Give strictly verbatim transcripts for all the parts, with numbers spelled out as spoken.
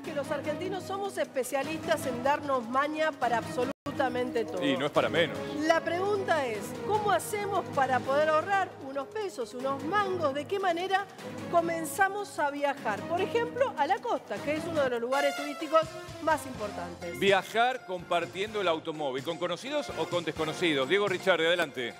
que los argentinos somos especialistas en darnos maña para absolutamente todo. Y no es para menos. La pregunta es, ¿cómo hacemos para poder ahorrar unos pesos, unos mangos? ¿De qué manera comenzamos a viajar? Por ejemplo, a la costa, que es uno de los lugares turísticos más importantes. Viajar compartiendo el automóvil, ¿con conocidos o con desconocidos? Diego Richardi, adelante.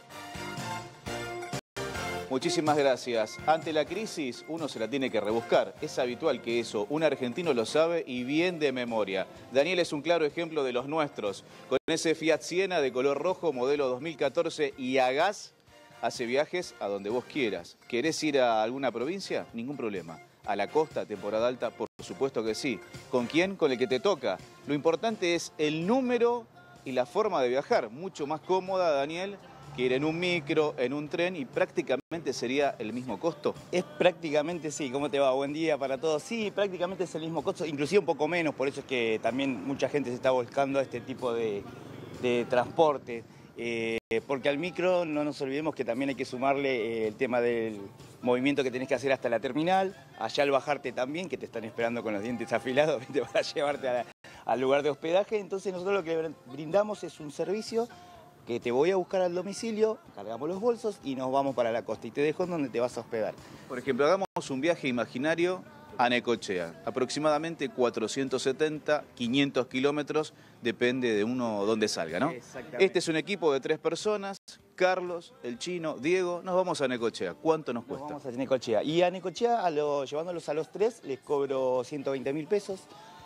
Muchísimas gracias. Ante la crisis, uno se la tiene que rebuscar. Es habitual que eso, un argentino lo sabe y bien de memoria. Daniel es un claro ejemplo de los nuestros. Con ese Fiat Siena de color rojo, modelo dos mil catorce y a gas, hace viajes a donde vos quieras. ¿Querés ir a alguna provincia? Ningún problema. A la costa, temporada alta, por supuesto que sí. ¿Con quién? Con el que te toca. Lo importante es el número y la forma de viajar. Mucho más cómoda, Daniel, que ir en un micro, en un tren, y prácticamente sería el mismo costo. Es prácticamente, sí. ¿Cómo te va? Buen día para todos. Sí, prácticamente es el mismo costo, inclusive un poco menos, por eso es que también mucha gente se está volcando a este tipo de, de transporte. Eh, porque al micro no nos olvidemos que también hay que sumarle eh, el tema del movimiento que tenés que hacer hasta la terminal, allá al bajarte también, que te están esperando con los dientes afilados para llevarte a la, al lugar de hospedaje. Entonces nosotros lo que brindamos es un servicio que te voy a buscar al domicilio, cargamos los bolsos y nos vamos para la costa y te dejo en donde te vas a hospedar. Por ejemplo, hagamos un viaje imaginario a Necochea, aproximadamente cuatrocientos setenta, quinientos kilómetros, depende de uno dónde salga, ¿no? Exactamente. Este es un equipo de tres personas, Carlos, el Chino, Diego, nos vamos a Necochea. ¿Cuánto nos cuesta? Nos vamos a Necochea. Y a Necochea, a lo, llevándolos a los tres, les cobro ciento veinte mil pesos.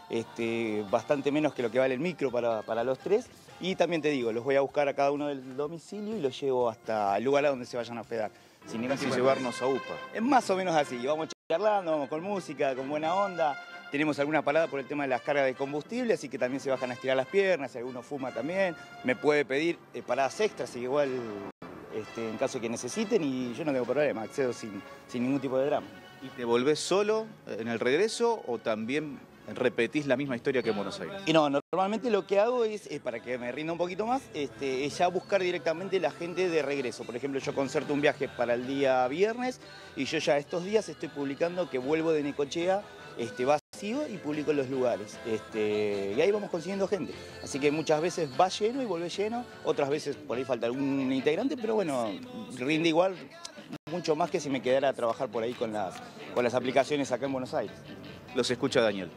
Este, bastante menos que lo que vale el micro para, para los tres. Y también te digo, los voy a buscar a cada uno del domicilio y los llevo hasta el lugar a donde se vayan a hospedar. Sin ningún tipo de llevarnos a U P A. Es más o menos así, vamos charlando, vamos con música, con buena onda. Tenemos alguna parada por el tema de las cargas de combustible, así que también se bajan a estirar las piernas, si alguno fuma también. Me puede pedir eh, paradas extras, y igual este, en caso que necesiten, y yo no tengo problema, accedo sin, sin ningún tipo de drama. ¿Y te volvés solo en el regreso o también repetís la misma historia que en Buenos Aires? Y no, normalmente lo que hago es, eh, para que me rinda un poquito más, este, es ya buscar directamente la gente de regreso. Por ejemplo, yo concerto un viaje para el día viernes y yo ya estos días estoy publicando que vuelvo de Necochea este, vacío y publico los lugares. Este, y ahí vamos consiguiendo gente. Así que muchas veces va lleno y vuelve lleno, otras veces por ahí falta algún integrante, pero bueno, rinde igual mucho más que si me quedara a trabajar por ahí con las, con las aplicaciones acá en Buenos Aires. Los escucha Daniel.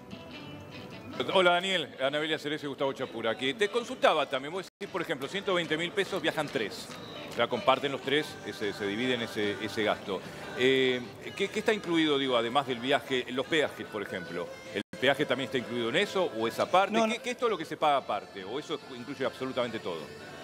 Hola Daniel, Anabelia Cerezo y Gustavo Chapura. Que te consultaba también, vos decís, por ejemplo, ciento veinte mil pesos viajan tres. O sea, comparten los tres, ese, se dividen ese, ese gasto. Eh, ¿qué, ¿Qué está incluido, digo, además del viaje, los peajes, por ejemplo? ¿El peaje también está incluido en eso o esa parte? No, no. ¿Qué, ¿Qué es todo lo que se paga aparte? ¿O eso incluye absolutamente todo?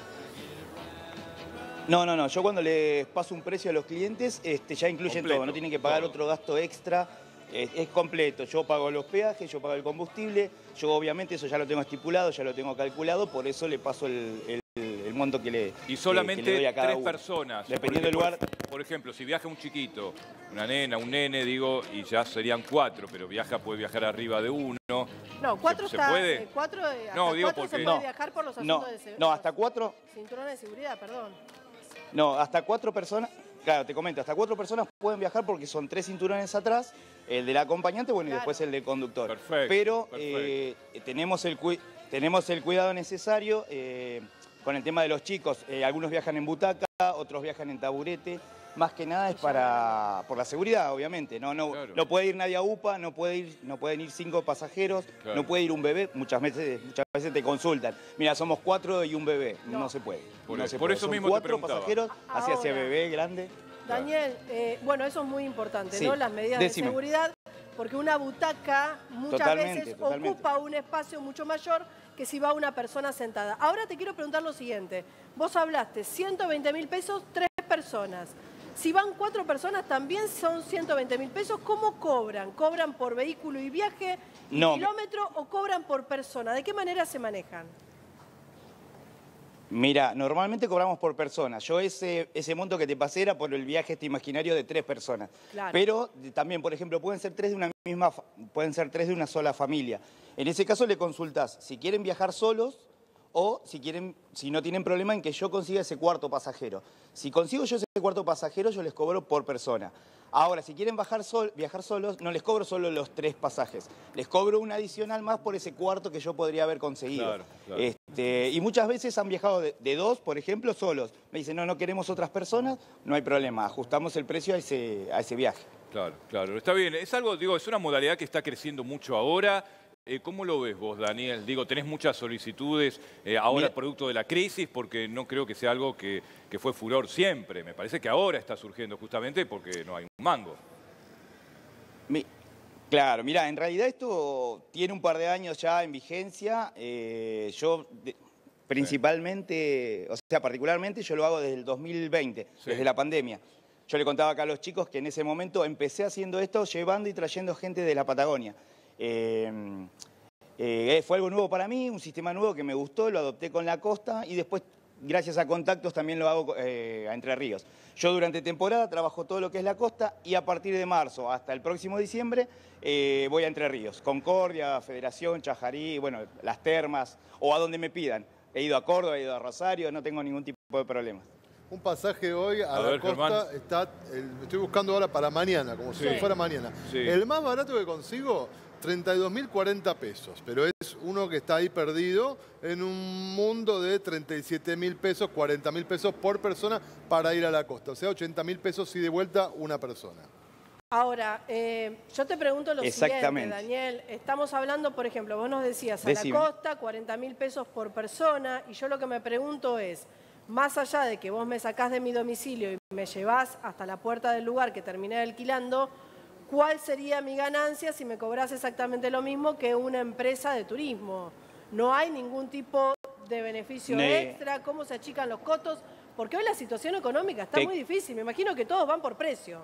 No, no, no. Yo cuando les paso un precio a los clientes, este, ya incluyen Completo, todo. No tienen que pagar todo. otro gasto extra. Es, es completo. Yo pago los peajes, yo pago el combustible. Yo obviamente eso ya lo tengo estipulado, ya lo tengo calculado. Por eso le paso el, el, el monto que le, Y solamente que le doy a cada tres uno. personas. Dependiendo del Porque, lugar. Por, por ejemplo, si viaja un chiquito, una nena, un nene, digo, y ya serían cuatro, pero viaja, puede viajar arriba de uno. No, cuatro ¿Se, está, se puede? eh, cuatro, eh, hasta No, digo cuatro porque- se puede No, viajar por los No, asuntos de seguridad. no, hasta cuatro. Cinturones de seguridad, perdón. No, hasta cuatro personas. Claro, te comento, hasta cuatro personas pueden viajar porque son tres cinturones atrás, el del acompañante, bueno, Claro. y después el del conductor. Perfecto, Pero perfecto. eh, tenemos, el cu- tenemos el cuidado necesario eh, con el tema de los chicos. Eh, algunos viajan en butaca, otros viajan en taburete. Más que nada es para por la seguridad, obviamente. No, no, Claro. no puede ir nadie a U P A, no, puede ir, no pueden ir cinco pasajeros, Claro. no puede ir un bebé. Muchas veces, muchas veces te consultan. Mira, somos cuatro y un bebé. No, No. se puede. Por no eso- se por puede. eso Son mismo te cuatro preguntaba. pasajeros, así hacia Ahora. bebé grande. Daniel, eh, bueno, eso es muy importante, Sí. ¿no? Las medidas Decime. de seguridad, porque una butaca muchas Totalmente, veces totalmente. ocupa un espacio mucho mayor que si va una persona sentada. Ahora te quiero preguntar lo siguiente. Vos hablaste, ciento veinte mil pesos, tres personas. Si van cuatro personas, también son ciento veinte mil pesos. ¿Cómo cobran? ¿Cobran por vehículo y viaje, y No. kilómetro o cobran por persona? ¿De qué manera se manejan? Mira, normalmente cobramos por persona. Yo ese, ese monto que te pasé era por el viaje este imaginario de tres personas. Claro. Pero también, por ejemplo, pueden ser tres de una misma, fa- pueden ser tres de una sola familia. En ese caso le consultás si quieren viajar solos o si quieren, si no tienen problema en que yo consiga ese cuarto pasajero. Si consigo yo ese cuarto pasajero, yo les cobro por persona. Ahora, si quieren bajar sol, viajar solos, no les cobro solo los tres pasajes. Les cobro un adicional más por ese cuarto que yo podría haber conseguido. Claro, claro. Este, y muchas veces han viajado de, de dos, por ejemplo, solos. Me dicen, no, no queremos otras personas, no hay problema, ajustamos el precio a ese, a ese viaje. Claro, claro, está bien. Es algo, digo, es una modalidad que está creciendo mucho ahora. Eh, ¿Cómo lo ves vos, Daniel? Digo, tenés muchas solicitudes eh, ahora Mira, producto de la crisis, porque no creo que sea algo que, que fue furor siempre. Me parece que ahora está surgiendo justamente porque no hay un mango. Mi, claro, mira, en realidad esto tiene un par de años ya en vigencia. Eh, yo de, principalmente, o sea, particularmente yo lo hago desde el dos mil veinte, Sí. desde la pandemia. Yo le contaba acá a los chicos que en ese momento empecé haciendo esto, llevando y trayendo gente de la Patagonia. Eh, eh, fue algo nuevo para mí, un sistema nuevo que me gustó, lo adopté con la costa y después, gracias a contactos, también lo hago eh, a Entre Ríos. Yo durante temporada trabajo todo lo que es la costa y a partir de marzo hasta el próximo diciembre eh, voy a Entre Ríos. Concordia, Federación, Chajarí, bueno, las termas o a donde me pidan. He ido a Córdoba, he ido a Rosario, no tengo ningún tipo de problemas. Un pasaje hoy a, A la ver, costa Germán. está, el- estoy buscando ahora para mañana, como si Sí. fuera mañana. Sí. El más barato que consigo, treinta y dos mil cuarenta pesos, pero es uno que está ahí perdido en un mundo de treinta y siete mil pesos, cuarenta mil pesos por persona para ir a la costa. O sea, ochenta mil pesos y de vuelta una persona. Ahora, eh, yo te pregunto lo siguiente, Exactamente. Daniel. Estamos hablando, por ejemplo, vos nos decías a Decime. la costa, cuarenta mil pesos por persona, y yo lo que me pregunto es, más allá de que vos me sacás de mi domicilio y me llevás hasta la puerta del lugar que terminé alquilando, ¿cuál sería mi ganancia si me cobrás exactamente lo mismo que una empresa de turismo? ¿No hay ningún tipo de beneficio Ne- extra? ¿Cómo se achican los costos? Porque hoy la situación económica está Te- muy difícil. Me imagino que todos van por precio.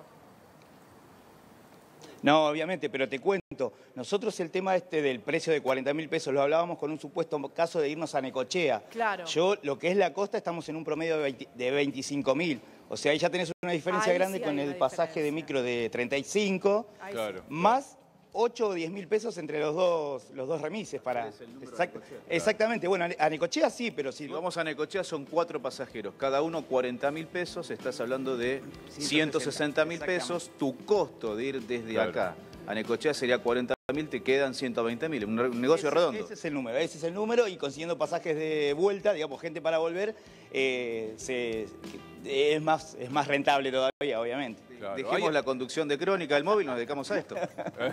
No, obviamente, pero te cuento, nosotros el tema este del precio de cuarenta mil pesos lo hablábamos con un supuesto caso de irnos a Necochea. Claro. Yo, lo que es la costa, estamos en un promedio de, veinte de veinticinco mil. O sea, ahí ya tenés una diferencia Ahí grande sí con hay el una pasaje de diferencia. micro de treinta y cinco, Ahí sí. Claro. más ocho o diez mil pesos entre los dos, los dos remises para... Exact- exactamente, bueno, a Necochea sí, pero si... Si vamos a Necochea son cuatro pasajeros, cada uno cuarenta mil pesos, estás hablando de ciento sesenta mil pesos. Tu costo de ir desde Claro. acá a Necochea sería cuarenta mil, te quedan ciento veinte mil, un, un negocio Ese- redondo. Ese es el número, ese es el número y consiguiendo pasajes de vuelta, digamos, gente para volver, eh, se- es, más, es más rentable todavía, obviamente. Claro. Dejemos Hay- la conducción de Crónica del móvil, nos dedicamos a esto.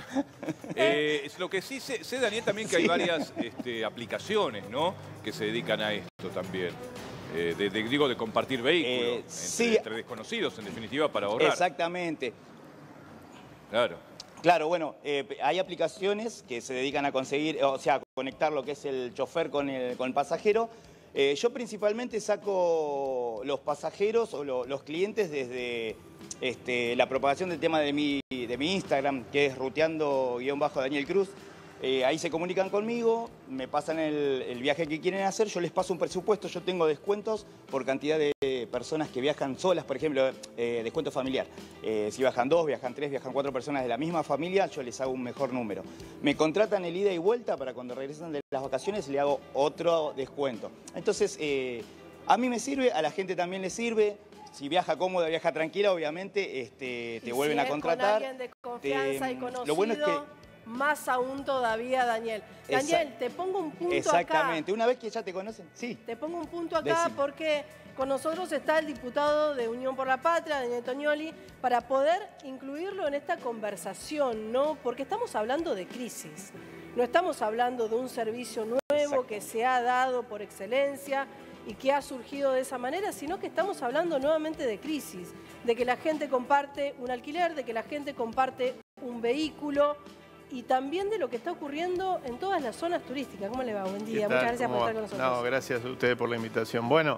Eh, es lo que sí sé, sé, Daniel, también que hay varias este, aplicaciones, ¿no? Que se dedican a esto también. Eh, de, de- digo, de compartir vehículos Eh, entre, sí. entre desconocidos, en definitiva, para ahorrar. Exactamente. Claro. Claro, bueno, eh, hay aplicaciones que se dedican a conseguir, o sea, a conectar lo que es el chofer con el, con el pasajero. Eh, yo principalmente saco los pasajeros o lo- los clientes desde este, la propagación del tema de mi, de mi Instagram, que es ruteando-Daniel Cruz. Eh, ahí se comunican conmigo, me pasan el, el viaje que quieren hacer, yo les paso un presupuesto, yo tengo descuentos por cantidad de personas que viajan solas, por ejemplo, eh, descuento familiar. Eh, si viajan dos, viajan tres, viajan cuatro personas de la misma familia, yo les hago un mejor número. Me contratan el ida y vuelta para cuando regresan de las vacaciones le hago otro descuento. Entonces, eh, a mí me sirve, a la gente también le sirve. Si viaja cómoda, viaja tranquila, obviamente este, te Y vuelven si a es contratar. con alguien de confianza Te- y conocido, lo bueno es que más aún todavía, Daniel. Daniel, Exact- te pongo un punto Exactamente, acá. una vez que ya te conocen, sí. Te pongo un punto acá Decime. porque con nosotros está el diputado de Unión por la Patria, Daniel Toñoli, para poder incluirlo en esta conversación, ¿no? Porque estamos hablando de crisis. No estamos hablando de un servicio nuevo Exacto. que se ha dado por excelencia y que ha surgido de esa manera, sino que estamos hablando nuevamente de crisis, de que la gente comparte un alquiler, de que la gente comparte un vehículo y también de lo que está ocurriendo en todas las zonas turísticas. ¿Cómo le va? Buen ¿Qué día. tal? Muchas gracias por ¿Cómo estar va? con nosotros. No, gracias a ustedes por la invitación. Bueno,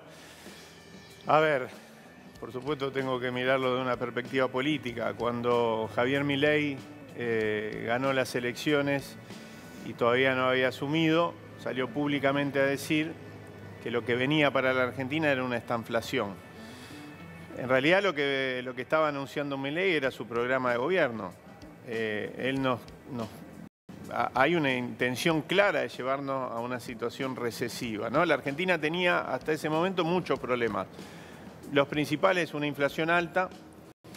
a ver, por supuesto tengo que mirarlo de una perspectiva política. Cuando Javier Milei eh, ganó las elecciones y todavía no había asumido, salió públicamente a decir que lo que venía para la Argentina era una estanflación. En realidad lo que, lo que estaba anunciando Milei era su programa de gobierno. Eh, él nos, nos a- hay una intención clara de llevarnos a una situación recesiva, ¿no? La Argentina tenía hasta ese momento muchos problemas. Los principales, una inflación alta,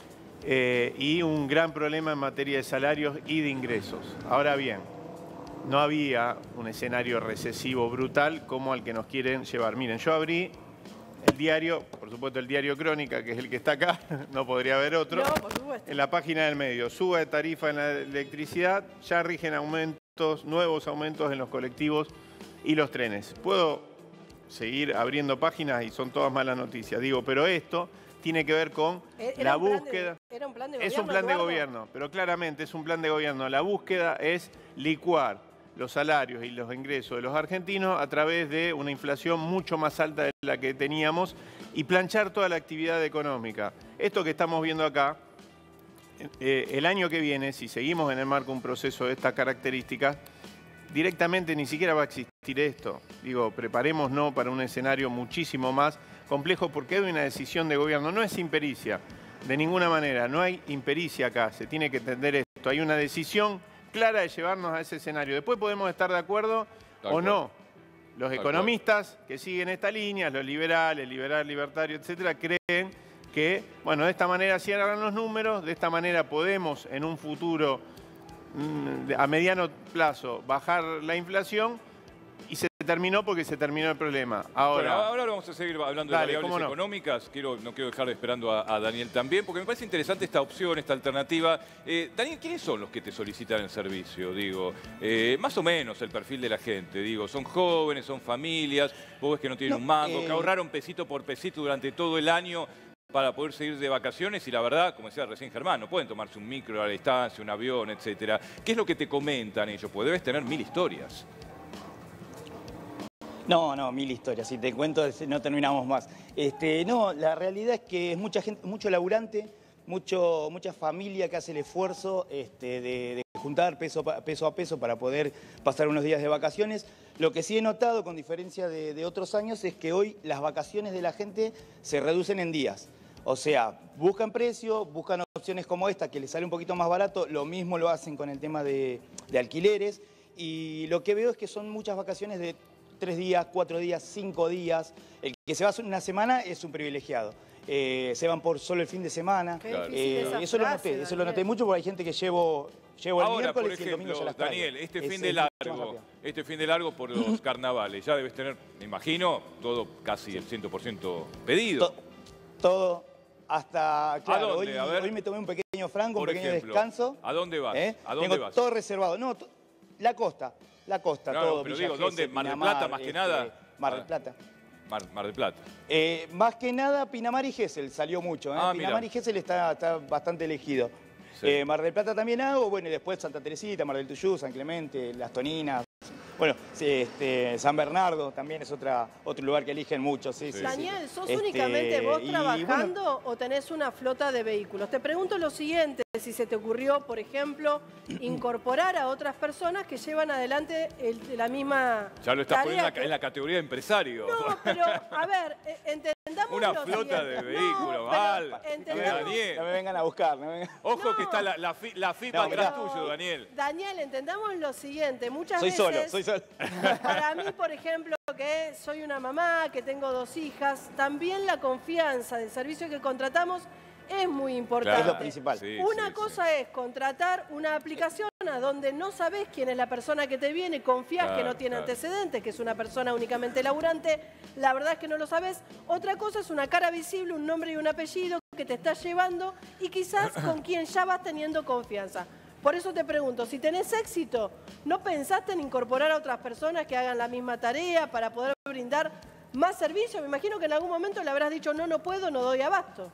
eh, y un gran problema en materia de salarios y de ingresos. Ahora bien, no había un escenario recesivo brutal como al que nos quieren llevar. Miren, yo abrí el diario, por supuesto el diario Crónica, que es el que está acá, no podría haber otro. No, por supuesto. En la página del medio, suba de tarifa en la electricidad, ya rigen aumentos, nuevos aumentos en los colectivos y los trenes. Puedo seguir abriendo páginas y son todas malas noticias, digo, pero esto tiene que ver con Era la un plan búsqueda. de- era un plan de gobierno, Es un plan de Eduardo. gobierno, pero claramente es un plan de gobierno. La búsqueda es licuar los salarios y los ingresos de los argentinos a través de una inflación mucho más alta de la que teníamos y planchar toda la actividad económica. Esto que estamos viendo acá, eh, el año que viene, si seguimos en el marco de un proceso de estas características, directamente ni siquiera va a existir esto. Digo, preparémonos para un escenario muchísimo más complejo porque hay una decisión de gobierno. No es impericia, de ninguna manera. No hay impericia acá, se tiene que entender esto. Hay una decisión clara de llevarnos a ese escenario. Después podemos estar de acuerdo Tal o cual. no. Los Tal economistas que siguen esta línea, los liberales, liberal, libertario, etcétera, creen que, bueno, de esta manera cierran los números, de esta manera podemos en un futuro mm, a mediano plazo bajar la inflación y se terminó porque se terminó el problema. Ahora, Bueno, ahora vamos a seguir hablando Dale, de variables cómo no. económicas. Quiero, no quiero dejar esperando a, a Daniel también, porque me parece interesante esta opción, esta alternativa. Eh, Daniel, ¿quiénes son los que te solicitan el servicio? Digo, eh, más o menos el perfil de la gente. Digo, son jóvenes, son familias, vos ves que no tienen No, un mango, eh, que ahorraron pesito por pesito durante todo el año para poder seguir de vacaciones y la verdad, como decía recién Germán, no pueden tomarse un micro a la distancia, un avión, etcétera. ¿Qué es lo que te comentan ellos? Pues debes tener mil historias. No, no, mil historias. Si te cuento, no terminamos más. Este, no, la realidad es que es mucha gente, mucho laburante, mucho, mucha familia que hace el esfuerzo este, de, de juntar peso, pa- peso a peso para poder pasar unos días de vacaciones. Lo que sí he notado, con diferencia de, de otros años, es que hoy las vacaciones de la gente se reducen en días. O sea, buscan precio, buscan opciones como esta, que les sale un poquito más barato. Lo mismo lo hacen con el tema de, de alquileres. Y lo que veo es que son muchas vacaciones de tres días, cuatro días, cinco días. El que se va una semana es un privilegiado. Eh, se van por solo el fin de semana. Qué Claro. difícil Eh, esa eso lo frase, noté, eso lo noté Daniel. mucho porque hay gente que llevo, llevo el Ahora, por miércoles y el domingo ya ejemplo, las traigo. Daniel, este Es- fin es de mucho más largo, rápido. este fin de largo por los carnavales, ya debes tener, me imagino, todo casi el cien por ciento pedido. To- todo hasta, claro, dónde? hoy, A ver. hoy me tomé un pequeño franco, Por un pequeño ejemplo, descanso. ¿a dónde vas? ¿Eh? ¿A dónde Tengo vas? todo reservado. No, to- la costa, la costa, No, todo. pero Villa digo, ¿dónde? Gesell, ¿Mar del Pinamar, Plata, más que este, nada? Mar del Ah. Plata. Mar, Mar del Plata. Eh, más que nada, Pinamar y Gesell salió mucho. ¿eh? Ah, Pinamar mirá. y Gesell está, está bastante elegido. Sí. Eh, Mar del Plata también hago, bueno, y después Santa Teresita, Mar del Tuyú, San Clemente, Las Toninas. Bueno, sí, este, San Bernardo también es otra, otro lugar que eligen muchos. Sí, sí, sí. Daniel, ¿sos Este, únicamente vos y, trabajando bueno, o tenés una flota de vehículos? Te pregunto lo siguiente, si se te ocurrió, por ejemplo, incorporar a otras personas que llevan adelante el- la misma Ya lo estás tarea poniendo en la, que- en la categoría de empresario. No, pero, a ver, eh, entendamos Una lo flota siguiente. de vehículos, No, mal. pero entendamos- Daniel. no me vengan a buscar. No me vengan- Ojo No. que está la, la, fi- la F I P No, atrás mirá. tuyo, Daniel. Daniel, entendamos lo siguiente, muchas Soy veces... solo, soy solo. Para mí, por ejemplo, que soy una mamá, que tengo dos hijas, también la confianza del servicio que contratamos es muy importante. Es lo principal. Sí, Una sí, cosa es contratar una aplicación a donde no sabés quién es la persona que te viene, confías que Claro, no tiene claro. antecedentes, que es una persona únicamente laburante, la verdad es que no lo sabés. Otra cosa es una cara visible, un nombre y un apellido que te está llevando y quizás con quien ya vas teniendo confianza. Por eso te pregunto, si tenés éxito, ¿no pensaste en incorporar a otras personas que hagan la misma tarea para poder brindar más servicio? Me imagino que en algún momento le habrás dicho, no, no puedo, no doy abasto.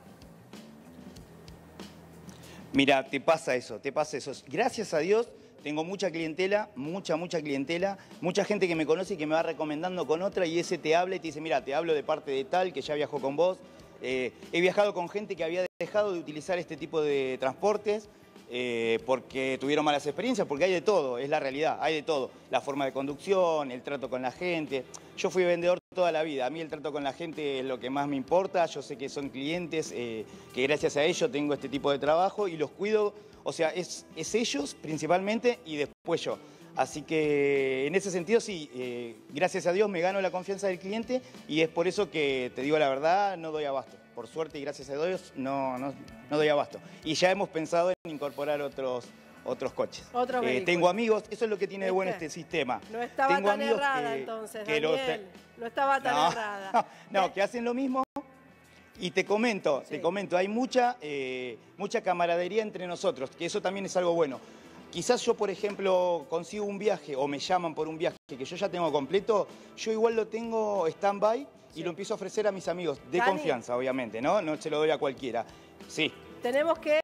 Mira, te pasa eso, te pasa eso. Gracias a Dios tengo mucha clientela, mucha, mucha clientela, mucha gente que me conoce y que me va recomendando con otra y ese te habla y te dice, mira, te hablo de parte de tal, que ya viajó con vos. Eh, he viajado con gente que había dejado de utilizar este tipo de transportes eh, porque tuvieron malas experiencias, porque hay de todo, es la realidad, hay de todo. La forma de conducción, el trato con la gente. Yo fui vendedor toda la vida, a mí el trato con la gente es lo que más me importa, yo sé que son clientes, eh, que gracias a ellos tengo este tipo de trabajo y los cuido, o sea, es, es ellos principalmente y después yo. Así que en ese sentido sí, eh, gracias a Dios me gano la confianza del cliente y es por eso que, te digo la verdad, no doy abasto. por suerte y gracias a Dios, no, no, no doy abasto. Y ya hemos pensado en incorporar otros, otros coches. Otros eh, tengo amigos, eso es lo que tiene de bueno ¿Viste? este sistema. No estaba tengo tan amigos errada que, entonces, que lo Daniel. No estaba tan no, errada. No, no, que hacen lo mismo. Y te comento, Sí. te comento, hay mucha, eh, mucha camaradería entre nosotros, que eso también es algo bueno. Quizás yo, por ejemplo, consigo un viaje o me llaman por un viaje que yo ya tengo completo, yo igual lo tengo stand-by y Sí. lo empiezo a ofrecer a mis amigos, de Dani. confianza, obviamente, ¿no? No se lo doy a cualquiera. Sí. Tenemos que